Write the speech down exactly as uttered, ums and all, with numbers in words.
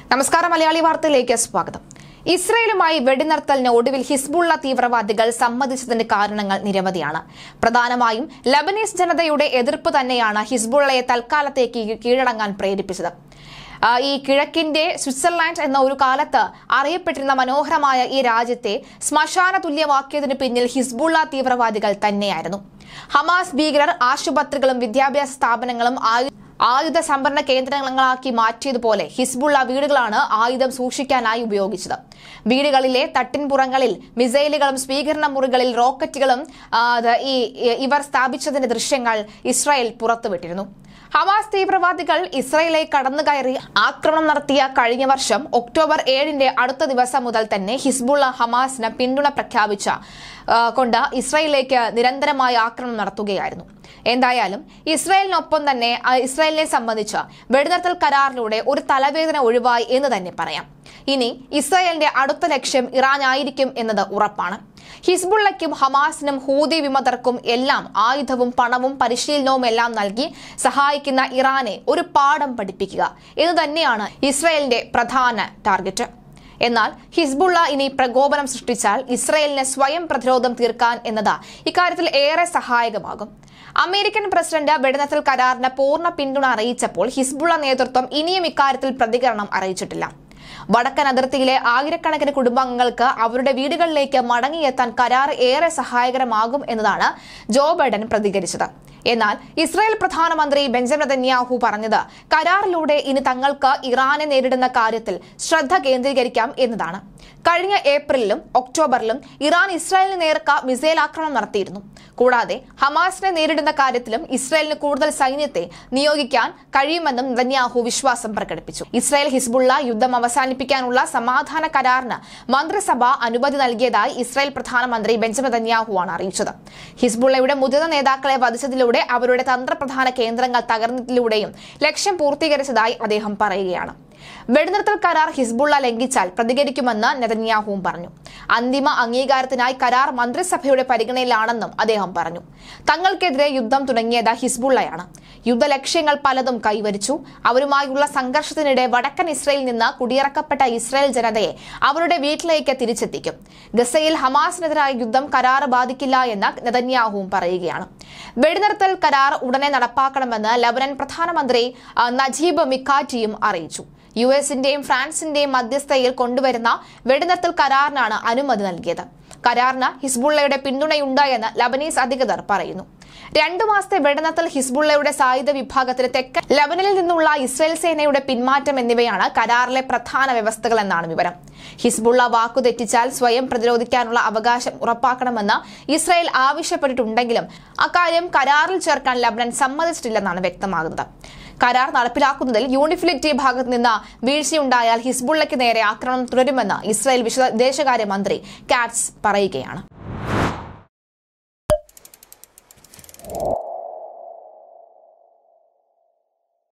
നമസ്കാരം മലയാളി വാർത്തയിലേക്ക് സ്വാഗതം. ഇസ്രായേലുമായി വെടിനിർത്തലിന് ഒടുവിൽ ഹിസ്ബുള്ള തീവ്രവാദികൾ സമ്മതിച്ചതിന്റെ കാരണങ്ങൾ നിരവധിയാണ്. പ്രധാനമായും ലബനീസ് ജനതയുടെ എതിർപ്പ് തന്നെയാണ് ഹിസ്ബുള്ളയെ തൽക്കാലത്തേക്ക് കീഴടങ്ങാൻ പ്രേരിപ്പിച്ചത്. ഈ കിഴക്കിന്റെ സ്വിറ്റ്സർലാൻഡ് എന്ന ഒരു കാലത്ത് അറിയപ്പെട്ടിരുന്ന മനോഹരമായ ഈ രാജ്യത്തെ ശ്മശാന തുല്യമാക്കിയതിന് പിന്നിൽ ഹിസ്ബുള്ള തീവ്രവാദികൾ തന്നെയായിരുന്നു. ഹമാസ് ഭീകരർ ആശുപത്രികളും വിദ്യാഭ്യാസ സ്ഥാപനങ്ങളും ആയുധ സംഭരണ കേന്ദ്രങ്ങളാക്കി മാറ്റിയതുപോലെ ഹിസ്ബുള്ള വീടുകളാണ് ആയുധം സൂക്ഷിക്കാനായി ഉപയോഗിച്ചത്. വീടുകളിലെ തട്ടിൻപുറങ്ങളിൽ മിസൈലുകളും സ്വീകരണ മുറികളിൽ റോക്കറ്റുകളും ഇവർ സ്ഥാപിച്ചതിന്റെ ദൃശ്യങ്ങൾ ഇസ്രായേൽ പുറത്തുവിട്ടിരുന്നു. ഹമാസ് തീവ്രവാദികൾ ഇസ്രായേലിലേക്ക് കടന്നുകയറി ആക്രമണം നടത്തിയ കഴിഞ്ഞ വർഷം ഒക്ടോബർ ഏഴിന്റെ അടുത്ത ദിവസം മുതൽ തന്നെ ഹിസ്ബുള്ള ഹമാസിന് പിന്തുണ പ്രഖ്യാപിച്ച കൊണ്ട് ഇസ്രായേലിലേക്ക് നിരന്തരമായ ആക്രമണം നടത്തുകയായിരുന്നു. എന്തായാലും ഇസ്രായേലിനൊപ്പം തന്നെ ഇസ്രായേലിനെ സംബന്ധിച്ച് വെടിനിർത്തൽ കരാറിലൂടെ ഒരു തലവേദന ഒഴിവായി എന്ന് തന്നെ പറയാം. ഇനി ഇസ്രായേലിന്റെ അടുത്ത ലക്ഷ്യം ഇറാൻ ആയിരിക്കും എന്നത് ഉറപ്പാണ്. ഹിസ്ബുള്ളയ്ക്കും ഹമാസിനും ഹൂതി വിമതർക്കും എല്ലാം ആയുധവും പണവും പരിശീലനവും എല്ലാം നൽകി സഹായിക്കുന്ന ഇറാനെ ഒരു പാഠം പഠിപ്പിക്കുക എന്ന് തന്നെയാണ് ഇസ്രായേലിന്റെ പ്രധാന ടാർഗറ്റ്. എന്നാൽ ഹിസ്ബുള്ള ഇനി പ്രകോപനം സൃഷ്ടിച്ചാൽ ഇസ്രായേലിന് സ്വയം പ്രതിരോധം തീർക്കാൻ എന്നത് ഇക്കാര്യത്തിൽ ഏറെ സഹായകമാകും. അമേരിക്കൻ പ്രസിഡന്റ് വെടിനിർത്തൽ കരാറിന് പൂർണ്ണ പിന്തുണ അറിയിച്ചപ്പോൾ ഹിസ്ബുള്ള നേതൃത്വം ഇനിയും ഇക്കാര്യത്തിൽ പ്രതികരണം അറിയിച്ചിട്ടില്ല. വടക്കൻ അതിർത്തിയിലെ ആയിരക്കണക്കിന് കുടുംബാംഗങ്ങൾക്ക് അവരുടെ വീടുകളിലേക്ക് മടങ്ങിയെത്താൻ കരാർ ഏറെ സഹായകരമാകും എന്നതാണ് ജോ ബൈഡൻ പ്രതികരിച്ചത്. എന്നാൽ ഇസ്രായേൽ പ്രധാനമന്ത്രി ബെഞ്ചമിൻ നെതന്യാഹു പറഞ്ഞത് കരാറിലൂടെ ഇനി തങ്ങൾക്ക് ഇറാനെ നേരിടുന്ന കാര്യത്തിൽ ശ്രദ്ധ കേന്ദ്രീകരിക്കാം എന്നതാണ്. കഴിഞ്ഞ ഏപ്രിലിലും ഒക്ടോബറിലും ഇറാൻ ഇസ്രായേലിന് നേർക്ക് മിസൈൽ ആക്രമണം നടത്തിയിരുന്നു. കൂടാതെ ഹമാസിനെ നേരിടുന്ന കാര്യത്തിലും ഇസ്രായേലിന് കൂടുതൽ സൈന്യത്തെ നിയോഗിക്കാൻ കഴിയുമെന്നും നെതന്യാഹു വിശ്വാസം പ്രകടിപ്പിച്ചു. ഇസ്രായേൽ ഹിസ്ബുള്ള യുദ്ധം അവസാനിപ്പിക്കാനുള്ള സമാധാന കരാറിന് മന്ത്രിസഭ അനുമതി നൽകിയതായി ഇസ്രായേൽ പ്രധാനമന്ത്രി ബെഞ്ചമിൻ നെതന്യാഹുവാണ് അറിയിച്ചത്. ഹിസ്ബുള്ളയുടെ മുതിർന്ന നേതാക്കളെ വധിച്ചതിലൂടെ അവരുടെ തന്ത്രപ്രധാന കേന്ദ്രങ്ങൾ തകർന്നതിലൂടെയും ലക്ഷ്യം പൂർത്തീകരിച്ചതായി അദ്ദേഹം പറയുകയാണ്. വെടിനിർത്തൽ കരാർ ഹിസ്ബുള്ള ലംഘിച്ചാൽ പ്രതികരിക്കുമെന്ന് നെതന്യാഹുവും പറഞ്ഞു. അന്തിമ അംഗീകാരത്തിനായി കരാർ മന്ത്രിസഭയുടെ പരിഗണനയിലാണെന്നും അദ്ദേഹം പറഞ്ഞു. തങ്ങൾക്കെതിരെ യുദ്ധം തുടങ്ങിയത് ഹിസ്ബുള്ളയാണ്. യുദ്ധലക്ഷ്യങ്ങൾ പലതും കൈവരിച്ചു. അവരുമായുള്ള സംഘർഷത്തിനിടെ വടക്കൻ ഇസ്രായേലിൽ നിന്ന് കുടിയിറക്കപ്പെട്ട ഇസ്രായേൽ ജനതയെ അവരുടെ വീട്ടിലേക്ക് തിരിച്ചെത്തിക്കും. ഗസയിൽ ഹമാസിനെതിരായ യുദ്ധം കരാർ ബാധിക്കില്ല എന്ന് നെതന്യാഹുവും പറയുകയാണ്. വെടിനിർത്തൽ കരാർ ഉടനെ നടപ്പാക്കണമെന്ന് ലബനൻ പ്രധാനമന്ത്രി നജീബ് മിക്കാറ്റിയും അറിയിച്ചു. യു എസിന്റെയും ഫ്രാൻസിന്റെയും മധ്യസ്ഥതയിൽ കൊണ്ടുവരുന്ന വെടിനിർത്തൽ കരാറിനാണ് അനുമതി നൽകിയത്. കരാറിന് ഹിസ്ബുള്ളയുടെ പിന്തുണയുണ്ട് എന്ന് ലബനീസ് അധികൃതർ പറയുന്നു. രണ്ടു മാസത്തെ വെടിനിർത്തൽ, ഹിസ്ബുള്ളയുടെ സായുധ വിഭാഗത്തിന് തെക്കൻ ലബനനിൽ നിന്നുള്ള ഇസ്രായേൽ സേനയുടെ പിന്മാറ്റം എന്നിവയാണ് കരാറിലെ പ്രധാന വ്യവസ്ഥകൾ എന്നാണ് വിവരം. ഹിസ്ബുള്ള വാക്കുതെറ്റിച്ചാൽ സ്വയം പ്രതിരോധിക്കാനുള്ള അവകാശം ഉറപ്പാക്കണമെന്ന് ഇസ്രായേൽ ആവശ്യപ്പെട്ടിട്ടുണ്ടെങ്കിലും അക്കാര്യം കരാറിൽ ചേർക്കാൻ ലബനൻ സമ്മതിച്ചിട്ടില്ലെന്നാണ് വ്യക്തമാകുന്നത്. കരാർ നടപ്പിലാക്കുന്നതിൽ യൂണിഫിലിറ്റി ഭാഗത്ത് നിന്ന് വീഴ്ചയുണ്ടായാൽ ഹിസ്ബുള്ളയ്ക്ക് നേരെ ആക്രമണം തുടരുമെന്ന് ഇസ്രായേൽ വിദേശകാര്യമന്ത്രി കാറ്റ്സ് പറയുകയാണ്.